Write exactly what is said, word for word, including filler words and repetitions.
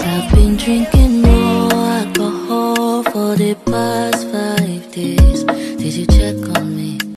I've been drinking more alcohol for the past five days.